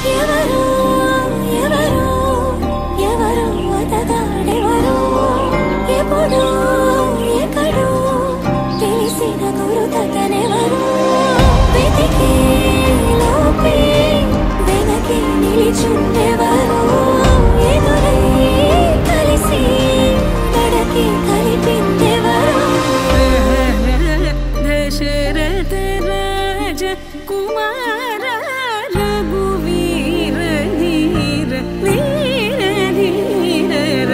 ఎవరు ఎవరు ఎవరు అతగాడెవరు ఎప్పుడు ఎక్కడు తెలిసిన గురుతనెవరు వెతికి లోపే వెనకే నిలిచుండెవరు ఎదురై కలిసి నడకి కలిపిందెవరు దశరథ రాజ కుమార రఘువీర ధీర వీర ధీర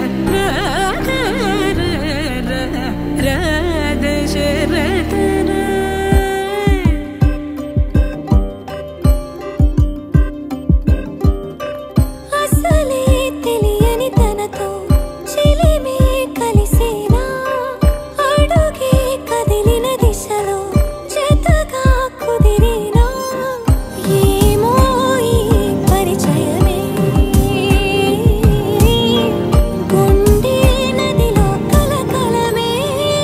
దశరథ అసలే తెలియని తనతో చిలిమే కలిసేనా అడుగే కదిలిన దిశలో జతగా కుదిరేనా ఏమో ఈ పరిచయమే గుండె నదిలో కలకలమే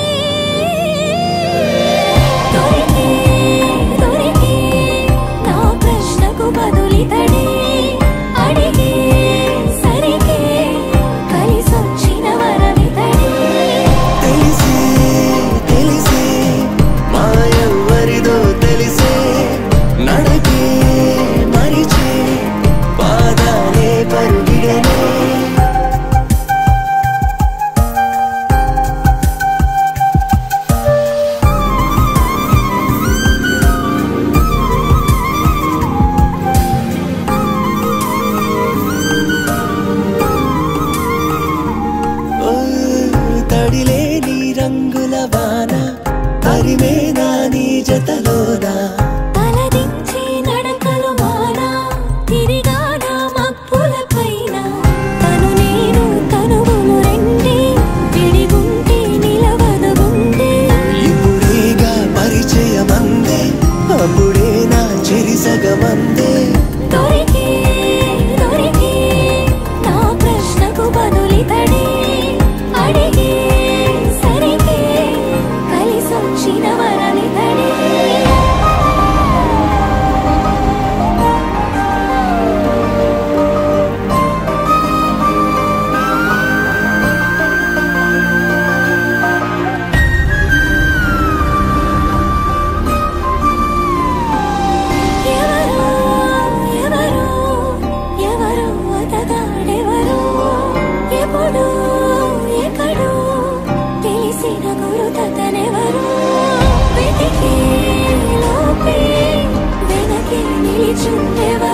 దొరికే దొరికే నా ప్రశ్నకు బదులితడే అడిగే సరిగే కలిసొచ్చిన వరమితడే తెలిసే తెలిసే మాయెవ్వరిదో తెలిసే నడకే మరిచే పాదాలే పరుగిడనే ఓ తడిలేని రంగుల వాన తరిమేనా నీ జతలోనా తలదించి నడకలు మానా తిరిగానా మబ్బుల పైన తను నేను కనువులు రెండే విడిగుంటే నిలవదు గుండె ఇప్పుడేగా పరిచయమందే అప్పుడే నా చెరిసగమందే దొరికే దొరికే నా ప్రశ్నకు బదులితడే అడిగే సరిగే కలిసొచ్చిన వరమితడే ఎవరు ఎవరు ఎవరు అతగాడెవరు ఎప్పుడు ఎక్కడు తెలిసిన గురుతనెవరు వెతికి లోపే వెనకే నిలిచుండెవరు